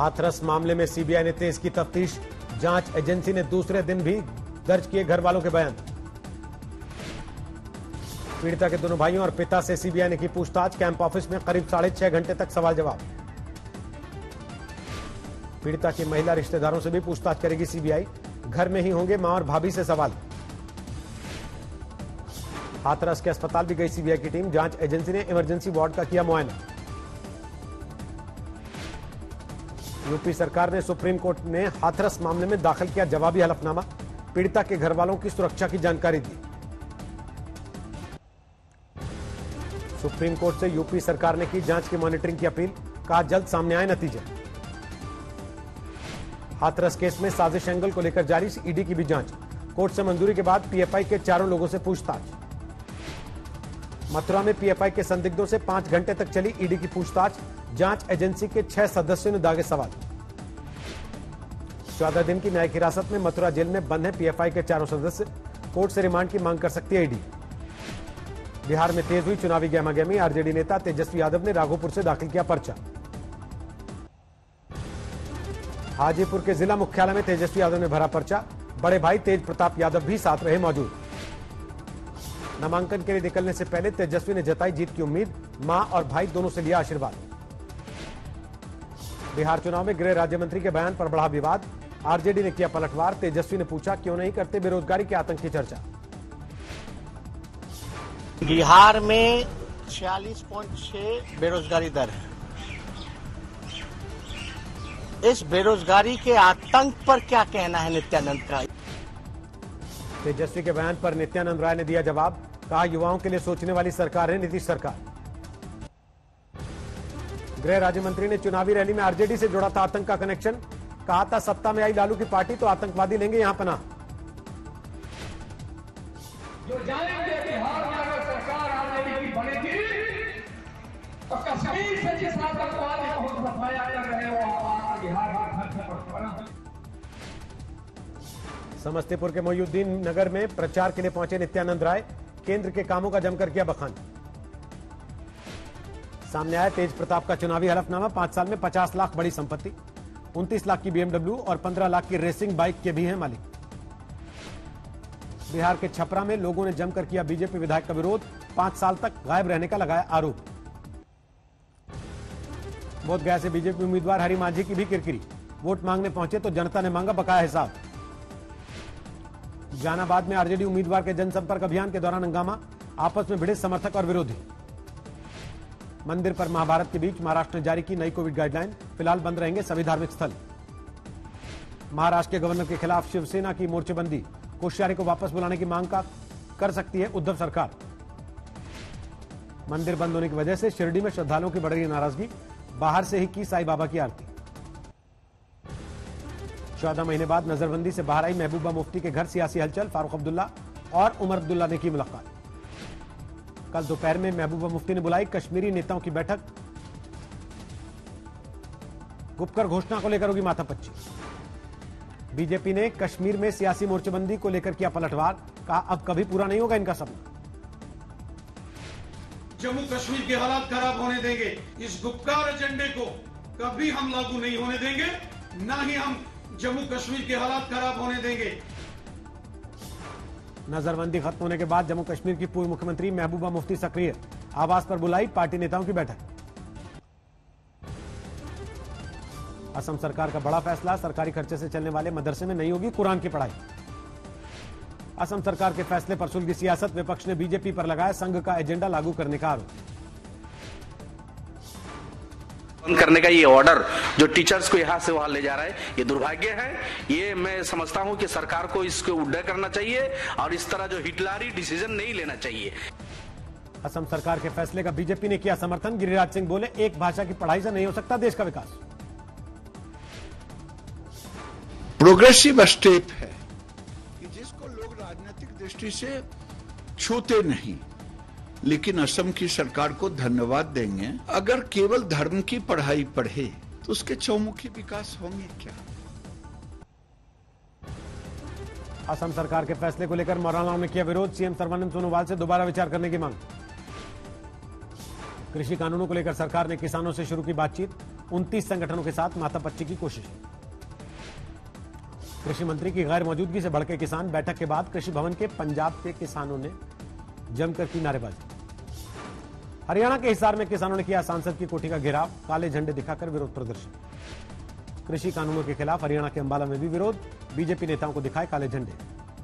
हाथरस मामले में सीबीआई ने तेज की तफ्तीश, जांच एजेंसी ने दूसरे दिन भी दर्ज किए घर वालों के बयान। पीड़िता के दोनों भाइयों और पिता से सीबीआई ने की पूछताछ, कैंप ऑफिस में करीब 6.5 घंटे तक सवाल जवाब। पीड़िता के महिला रिश्तेदारों से भी पूछताछ करेगी सीबीआई, घर में ही होंगे मां और भाभी से सवाल। हाथरस के अस्पताल भी गई सीबीआई की टीम, जांच एजेंसी ने इमरजेंसी वार्ड का किया मुआयना। यूपी सरकार ने सुप्रीम कोर्ट ने हाथरस मामले में दाखिल किया जवाबी हलफनामा, पीड़िता के घर वालों की सुरक्षा की जानकारी दी। सुप्रीम कोर्ट से यूपी सरकार ने की जांच की मॉनिटरिंग की अपील, कहा जल्द सामने आए नतीजे। हाथरस केस में साजिश एंगल को लेकर जारी ईडी की भी जांच, कोर्ट से मंजूरी के बाद पीएफआई के चारों लोगों से पूछताछ। मथुरा में पीएफआई के संदिग्धों से 5 घंटे तक चली ईडी की पूछताछ, जांच एजेंसी के 6 सदस्यों ने दागे सवाल। 14 दिन की न्यायिक हिरासत में मथुरा जेल में बंद है पीएफआई के चारों सदस्य, कोर्ट से रिमांड की मांग कर सकती है ईडी। बिहार में तेज हुई चुनावी गहमागहमी, आरजेडी नेता तेजस्वी यादव ने राघोपुर से दाखिल किया पर्चा। हाजीपुर के जिला मुख्यालय में तेजस्वी यादव ने भरा पर्चा, बड़े भाई तेज प्रताप यादव भी साथ रहे मौजूद। नामांकन के लिए निकलने से पहले तेजस्वी ने जताई जीत की उम्मीद, मां और भाई दोनों से लिया आशीर्वाद। बिहार चुनाव में गृह राज्य मंत्री के बयान पर बढ़ा विवाद, आरजेडी ने किया पलटवार, तेजस्वी ने पूछा क्यों नहीं करते बेरोजगारी के आतंक की चर्चा। बिहार में 46.6 बेरोजगारी दर है। इस बेरोजगारी के आतंक पर क्या कहना है नित्यानंद का? तेजस्वी के बयान पर नित्यानंद राय ने दिया जवाब, कहा युवाओं के लिए सोचने वाली सरकार है नीतीश सरकार। गृह राज्य मंत्री ने चुनावी रैली में आरजेडी से जोड़ा था आतंक का कनेक्शन, कहा था सत्ता में आई लालू की पार्टी तो आतंकवादी लेंगे यहां पनाह। जो जानेंगे बिहार में अगर सरकार आरजेडी की बनेगी तो कश्मीर से जिस आतंकवादी को सफाया कर रहे हो बिहार का। समस्तीपुर के मोहिउद्दीन नगर में प्रचार के लिए पहुंचे नित्यानंद राय, केंद्र के कामों का जमकर किया बखान। सामने आया तेज प्रताप का चुनावी हलफनामा, 5 साल में 50 लाख बड़ी संपत्ति, 29 लाख की बीएमडब्ल्यू और 15 लाख की रेसिंग बाइक के भी हैं मालिक। बिहार के छपरा में लोगों ने जमकर किया बीजेपी विधायक का विरोध, 5 साल तक गायब रहने का लगाया आरोप। बोधगया से बीजेपी उम्मीदवार हरि मांझी की भी किरकिरी, वोट मांगने पहुंचे तो जनता ने मांगा बकाया हिसाब। जहानाबाद में आरजेडी उम्मीदवार के जनसंपर्क अभियान के दौरान हंगामा, आपस में भिड़े समर्थक और विरोधी। मंदिर पर महाभारत के बीच महाराष्ट्र ने जारी की नई कोविड गाइडलाइन, फिलहाल बंद रहेंगे सभी धार्मिक स्थल। महाराष्ट्र के गवर्नर के खिलाफ शिवसेना की मोर्चेबंदी, कोश्यारी को वापस बुलाने की मांग का कर सकती है उद्धव सरकार। मंदिर बंद होने की वजह से शिरडी में श्रद्धालुओं की बढ़ रही नाराजगी, बाहर से ही की साईं बाबा की आरती। 14 महीने बाद नजरबंदी से बाहर आई महबूबा मुफ्ती के घर, सियासी हलचल, फारूक अब्दुल्ला और उमर अब्दुल्ला ने की मुलाकात। कल दोपहर में महबूबा मुफ्ती ने बुलाई कश्मीरी नेताओं की बैठक, गुपकर घोषणा को लेकर होगी माथापच्ची। बीजेपी ने कश्मीर में सियासी मोर्चेबंदी को लेकर किया पलटवार, कहा अब कभी पूरा नहीं होगा इनका सपना। जम्मू कश्मीर के हालात खराब होने देंगे, इस गुपकार एजेंडे को कभी हम लागू नहीं होने देंगे, ना ही हम जम्मू कश्मीर के हालात खराब होने देंगे। नजरबंदी खत्म होने के बाद जम्मू कश्मीर की पूर्व मुख्यमंत्री महबूबा मुफ्ती सक्रिय, आवास पर बुलाई पार्टी नेताओं की बैठक। असम सरकार का बड़ा फैसला, सरकारी खर्चे से चलने वाले मदरसे में नहीं होगी कुरान की पढ़ाई। असम सरकार के फैसले पर सुलगी सियासत, विपक्ष ने बीजेपी पर लगाया संघ का एजेंडा लागू करने का आरोप। बंद करने का ये ऑर्डर जो टीचर्स को यहां से वहां ले जा रहा है, ये दुर्भाग्य है। ये मैं समझता हूं कि सरकार को इसको उड्डा करना चाहिए और इस तरह जो हिटलरी डिसीजन नहीं लेना चाहिए। असम सरकार के फैसले का बीजेपी ने किया समर्थन, गिरिराज सिंह बोले एक भाषा की पढ़ाई से नहीं हो सकता देश का विकास। प्रोग्रेसिव स्टेप है कि जिसको लोग राजनीतिक दृष्टि से छूते नहीं, लेकिन असम की सरकार को धन्यवाद देंगे। अगर केवल धर्म की पढ़ाई पढ़े तो उसके चौमुखी विकास होंगे क्या? असम सरकार के फैसले को लेकर मौलानाओं ने किया विरोध, सीएम सर्बानंद सोनोवाल से दोबारा विचार करने की मांग। कृषि कानूनों को लेकर सरकार ने किसानों से शुरू की बातचीत, 29 संगठनों के साथ माथापच्ची की कोशिश। कृषि मंत्री की गैर मौजूदगी से भड़के किसान, बैठक के बाद कृषि भवन के पंजाब के किसानों ने जमकर की नारेबाजी। हरियाणा के हिसार में किसानों ने किया सांसद की कोठी का घेराव, काले झंडे दिखाकर विरोध प्रदर्शन। कृषि कानूनों के खिलाफ हरियाणा के अंबाला में भी विरोध, बीजेपी नेताओं को दिखाए काले झंडे।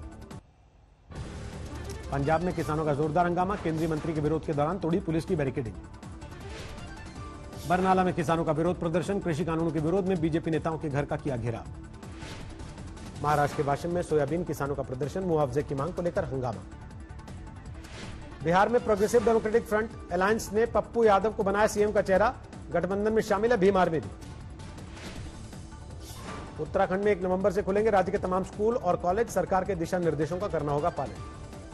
पंजाब में किसानों का जोरदार हंगामा, केंद्रीय मंत्री के विरोध के दौरान तोड़ी पुलिस की बैरिकेडिंग। बरनाला में किसानों का विरोध प्रदर्शन, कृषि कानूनों के विरोध में बीजेपी नेताओं के घर का किया घेराव। महाराष्ट्र के वाशिम में सोयाबीन किसानों का प्रदर्शन, मुआवजे की मांग को लेकर हंगामा। बिहार में प्रोग्रेसिव डेमोक्रेटिक फ्रंट अलायंस ने पप्पू यादव को बनाया सीएम का चेहरा, गठबंधन में शामिल है भीम आर्मी भी। उत्तराखंड में 1 नवंबर से खुलेंगे राज्य के तमाम स्कूल और कॉलेज, सरकार के दिशा निर्देशों का करना होगा पालन।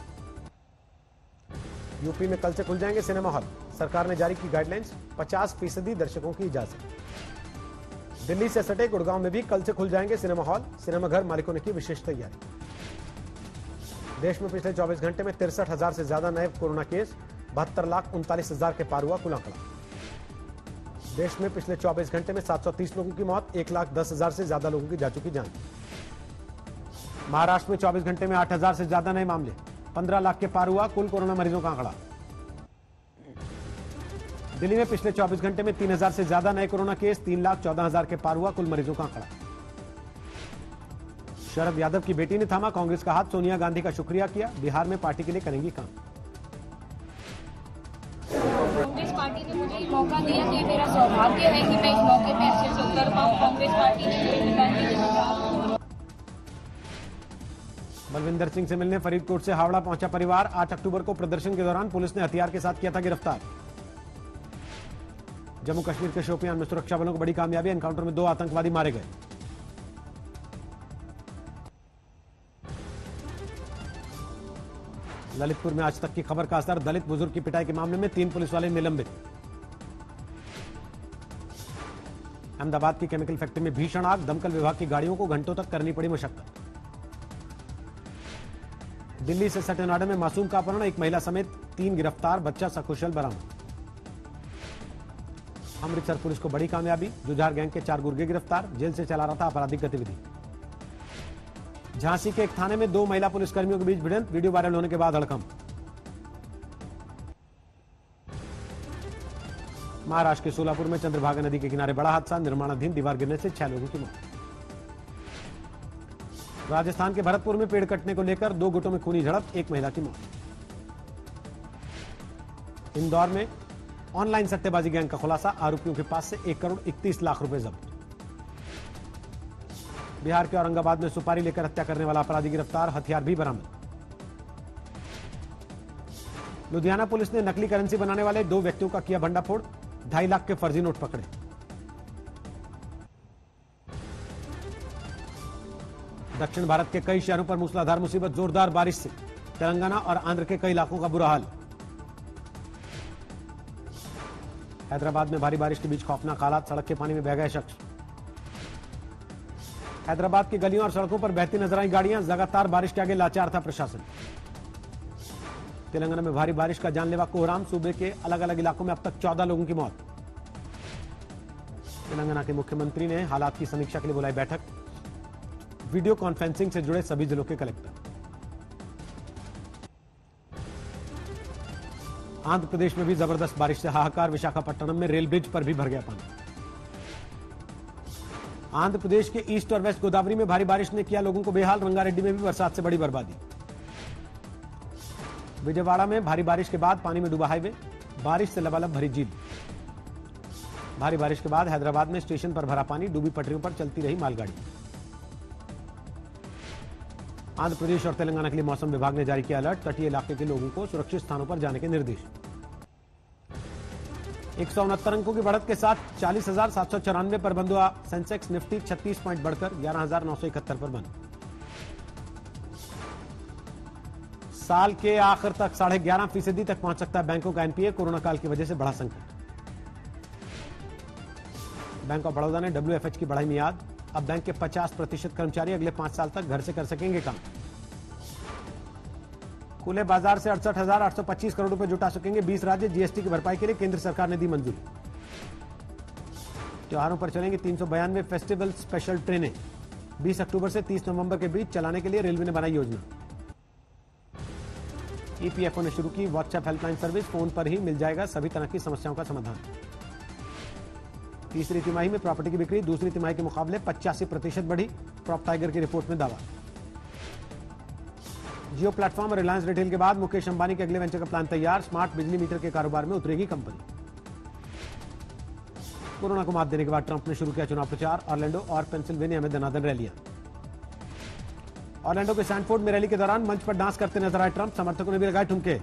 यूपी में कल से खुल जाएंगे सिनेमा हॉल, सरकार ने जारी की गाइडलाइंस, 50% दर्शकों की इजाजत। दिल्ली से सटे गुड़गांव में भी कल से खुल जाएंगे सिनेमा हॉल, सिनेमाघर मालिकों ने की विशेष तैयारी। देश में पिछले 24 घंटे में 63,000 से ज्यादा नए कोरोना केस, 72,39,000 के पार हुआ कुल आंकड़ा। देश में पिछले 24 घंटे में 730 लोगों की मौत, 1,10,000 से ज्यादा लोगों की जा चुकी जान। महाराष्ट्र में 24 घंटे में 8,000 से ज्यादा नए मामले, 15 लाख के पार हुआ कुल कोरोना मरीजों का आंकड़ा। दिल्ली में पिछले 24 घंटे में 3,000 से ज्यादा नए कोरोना केस, 3,14,000 के पार हुआ कुल मरीजों का आंकड़ा। शरद यादव की बेटी ने थामा कांग्रेस का हाथ, सोनिया गांधी का शुक्रिया किया, बिहार में पार्टी के लिए करेंगी काम। कांग्रेस पार्टी ने मुझे मौका दिया, तो ये मेरा सौभाग्य है कि मैं इस मौके पे अच्छे से उतर पाऊं। कांग्रेस पार्टी ने बलविंदर सिंह से मिलने फरीदकोट से हावड़ा पहुंचा परिवार, 8 अक्टूबर को प्रदर्शन के दौरान पुलिस ने हथियार के साथ किया था गिरफ्तार। जम्मू कश्मीर के शोपियान में सुरक्षा बलों को बड़ी कामयाबी, एनकाउंटर में 2 आतंकवादी मारे गए। ललितपुर में आज तक की खबर का असर, दलित बुजुर्ग की पिटाई के मामले में 3 पुलिस वाले निलंबित। अहमदाबाद की केमिकल फैक्ट्री में भीषण आग, दमकल विभाग की गाड़ियों को घंटों तक करनी पड़ी मशक्कत। दिल्ली से सटे नोएडा में मासूम का अपहरण, एक महिला समेत 3 गिरफ्तार, बच्चा सकुशल बरामद। अमृतसर पुलिस को बड़ी कामयाबी, जुझार गैंग के 4 गुर्गे गिरफ्तार, जेल से चला रहा था आपराधिक गतिविधि। झांसी के एक थाने में 2 महिला पुलिसकर्मियों के बीच भिड़ंत, वीडियो वायरल होने के बाद हड़कंप। महाराष्ट्र के सोलापुर में चंद्रभागा नदी के किनारे बड़ा हादसा, निर्माणाधीन दीवार गिरने से 6 लोगों की मौत। राजस्थान के भरतपुर में पेड़ कटने को लेकर 2 गुटों में खूनी झड़प, 1 महिला की मौत। इंदौर में ऑनलाइन सट्टेबाजी गैंग का खुलासा, आरोपियों के पास से 1 करोड़ 31 लाख रुपए जब्त। बिहार के औरंगाबाद में सुपारी लेकर हत्या करने वाला अपराधी गिरफ्तार, हथियार भी बरामद। लुधियाना पुलिस ने नकली करेंसी बनाने वाले 2 व्यक्तियों का किया भंडाफोड़, 2.5 लाख के फर्जी नोट पकड़े। दक्षिण भारत के कई शहरों पर मूसलाधार मुसीबत, जोरदार बारिश से तेलंगाना और आंध्र के कई इलाकों का बुरा हाल। हैदराबाद में भारी बारिश के बीच खौफनाक हालात, सड़क के पानी में बह गए शख्स। हैदराबाद की गलियों और सड़कों पर बहती नजर आई गाड़ियां, लगातार बारिश के आगे लाचार था प्रशासन। तेलंगाना में भारी बारिश का जानलेवा कोहराम, सूबे के अलग अलग इलाकों में अब तक 14 लोगों की मौत। तेलंगाना के मुख्यमंत्री ने हालात की समीक्षा के लिए बुलाई बैठक, वीडियो कॉन्फ्रेंसिंग से जुड़े सभी जिलों के कलेक्टर। आंध्र प्रदेश में भी जबरदस्त बारिश से हाहाकार, विशाखापट्टनम में रेल ब्रिज पर भी भर गया पानी। आंध्र प्रदेश के ईस्ट और वेस्ट गोदावरी में भारी बारिश ने किया लोगों को बेहाल, रंगारेड्डी में भी बरसात से बड़ी बर्बादी। विजयवाड़ा में भारी बारिश के बाद पानी में डूबा हाईवे, बारिश से लबालब भरी झील। भारी बारिश के बाद हैदराबाद में स्टेशन पर भरा पानी, डूबी पटरियों पर चलती रही मालगाड़ी। आंध्र प्रदेश और तेलंगाना के लिए मौसम विभाग ने जारी किया अलर्ट, तटीय इलाके के लोगों को सुरक्षित स्थानों पर जाने के निर्देश। 169 अंकों की बढ़त के साथ 40,794 पर बंद हुआ सेंसेक्स, निफ्टी 36 पॉइंट बढ़कर 11,971 पर बंद। साल के आखिर तक 11.5% तक पहुंच सकता है बैंकों का एनपीए, कोरोना काल की वजह से बढ़ा संकट। बैंक ऑफ बड़ौदा ने WFH की बढ़ाई मियाद, अब बैंक के 50% कर्मचारी अगले 5 साल तक घर से कर सकेंगे काम। खुले बाजार से 68,825 करोड़ रुपए जुटा सकेंगे 20 राज्य। जीएसटी की भरपाई के लिए केंद्र सरकार ने दी मंजूरी। त्योहारों पर चलेंगी 392 फेस्टिवल स्पेशल ट्रेनें। 20 अक्टूबर से 30 नवंबर के बीच चलाने के लिए रेलवे ने बनाई योजना। ईपीएफओ ने शुरू की व्हाट्सएप हेल्पलाइन सर्विस। फोन पर ही मिल जाएगा सभी तरह की समस्याओं का समाधान। तीसरी तिमाही में प्रॉपर्टी की बिक्री दूसरी तिमाही के मुकाबले 85% बढ़ी। प्रॉप टाइगर की रिपोर्ट में दावा। जियो प्लेटफॉर्म और रिलायंस रिटेल के बाद मुकेश अंबानी के अगले वेंचर का प्लान तैयार। स्मार्ट बिजली मीटर के कारोबार में उतरेगी कंपनी। कोरोना को मात देने के बाद ट्रंप ने शुरू किया चुनाव प्रचार। ऑरलैंडो और पेंसिल्वेनिया में दनादन रैलियां। ऑरलैंडो के सैंडफोर्ड में रैली के दौरान मंच पर डांस करते नजर आए ट्रंप। समर्थकों ने भी लगाए ठुमके।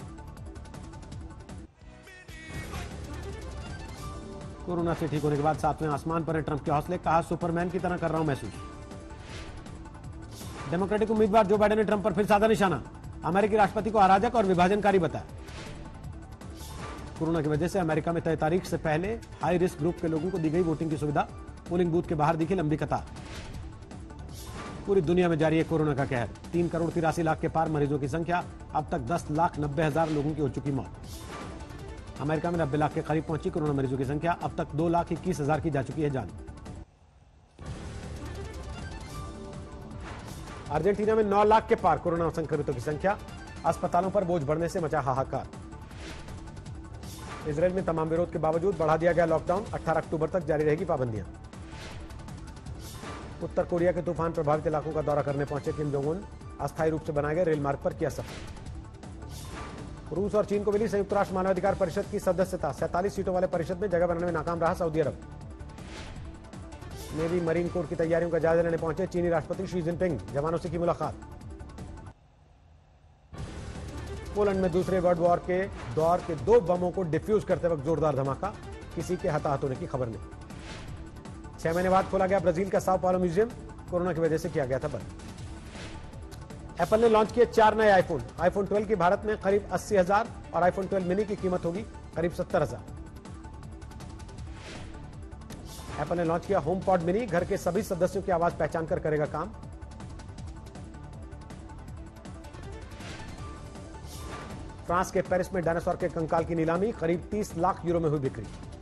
कोरोना से ठीक होने के बाद 7वें आसमान पर है ट्रंप के हौसले। कहा सुपरमैन की तरह कर रहा हूं महसूस। डेमोक्रेटिक उम्मीदवार जो बाइडेन ने ट्रंप पर फिर साधा निशाना। अमेरिकी राष्ट्रपति को अराजक और विभाजनकारी बताया। कोरोना की वजह से अमेरिका में तय तारीख से पहले हाई रिस्क ग्रुप के लोगों को दी गई वोटिंग की सुविधा। पोलिंग बूथ के बाहर दिखी लंबी कतार। पूरी दुनिया में जारी है कोरोना का कहर। 3 करोड़ 83 लाख के पार मरीजों की संख्या। अब तक 10,90,000 लोगों की हो चुकी मौत। अमेरिका में 90 लाख के करीब पहुंची कोरोना मरीजों की संख्या। अब तक 2,21,000 की जा चुकी है जान। अर्जेंटीना में 9 लाख के पार कोरोना संक्रमितों की संख्या। अस्पतालों पर बोझ बढ़ने से मचा हाहाकार। इजरायल में तमाम विरोध के बावजूद बढ़ा दिया गया लॉकडाउन। 18 अक्टूबर तक जारी रहेगी पाबंदियां। उत्तर कोरिया के तूफान प्रभावित इलाकों का दौरा करने पहुंचे किम जोंग उन। अस्थायी रूप से बनाए गए रेल मार्ग पर किया सफर। रूस और चीन को मिली संयुक्त राष्ट्र मानवाधिकार परिषद की सदस्यता। 47 सीटों वाले परिषद में जगह बनाने में नाकाम रहा Saudi Arab. Navy marine corps की तैयारियों का जायजा लेने पहुंचे चीनी राष्ट्रपति शी जिनपिंग। जवानों से की मुलाकात। पोलैंड में दूसरे वर्ल्ड वॉर के दौर के 2 बमों को डिफ्यूज करते वक्त जोरदार धमाका। किसी के हताहत होने की खबर नहीं। 6 महीने बाद खोला गया ब्राजील का साओ पाउलो म्यूजियम। कोरोना की वजह से किया गया था बंद। एप्पल ने लॉन्च किए 4 नए आईफोन। आईफोन 12 की भारत में करीब 80,000 और आईफोन 12 मिनी की कीमत होगी करीब 70,000। एप्पल ने लॉन्च किया होम पॉड मिनी। घर के सभी सदस्यों की आवाज पहचान कर करेगा काम। फ्रांस के पेरिस में डायनासोर के कंकाल की नीलामी। करीब 30 लाख यूरो में हुई बिक्री।